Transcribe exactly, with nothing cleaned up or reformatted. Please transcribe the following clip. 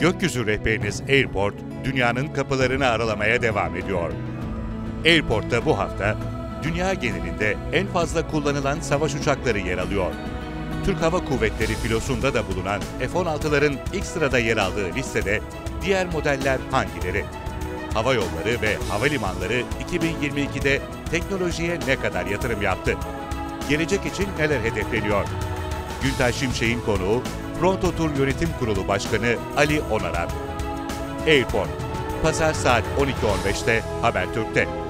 Gökyüzü rehberiniz Airport, dünyanın kapılarını aralamaya devam ediyor. Airport'ta bu hafta, dünya genelinde en fazla kullanılan savaş uçakları yer alıyor. Türk Hava Kuvvetleri filosunda da bulunan F on altıların ilk sırada yer aldığı listede diğer modeller hangileri? Hava yolları ve havalimanları iki bin yirmi ikide teknolojiye ne kadar yatırım yaptı? Gelecek için neler hedefleniyor? Güntaş Şimşek'in konuğu, Pronto Tur Yönetim Kurulu Başkanı Ali Onaran. Airport, Pazar saat on iki on beşte Habertürk'te.